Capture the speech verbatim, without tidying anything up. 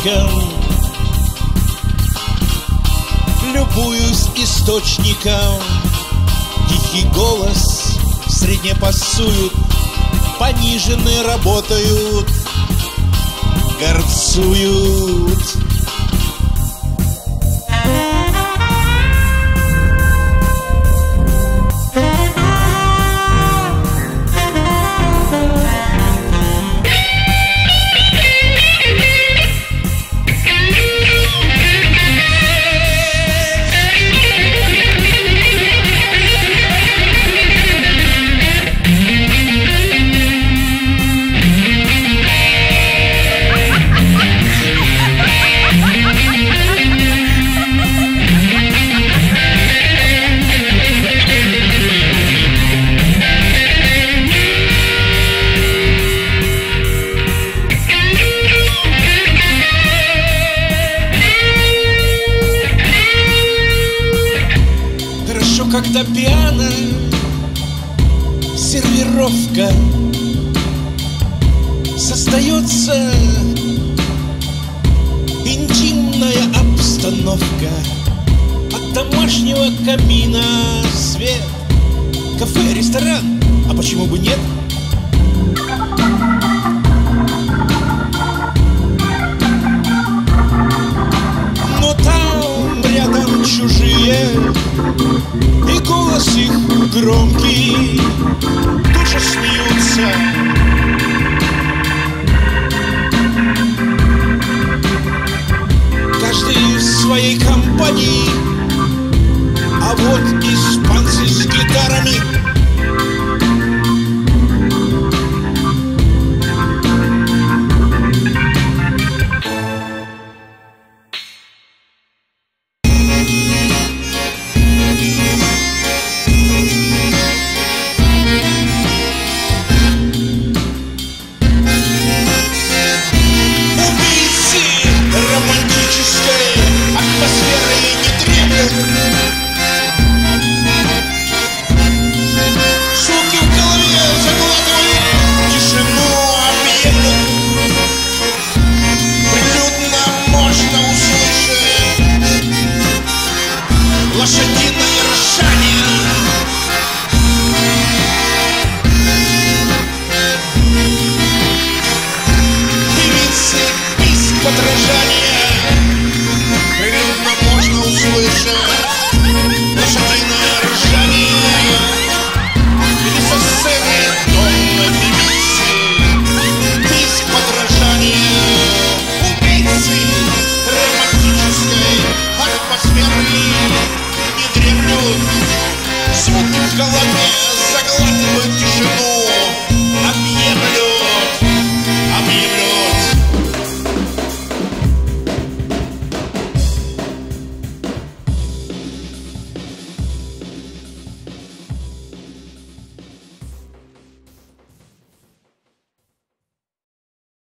источником, любуюсь источником. Тихий голос средне пасуют, пониженные работают, горцуют. Когда пьяна сервировка, создается интимная обстановка. От домашнего камина свет, кафе, ресторан, а почему бы нет? Но там рядом чужие, и голос их громкий, тут же смеются. Каждый в своей компании, а вот испанцы с гитарами. Атмосферы не дремлют.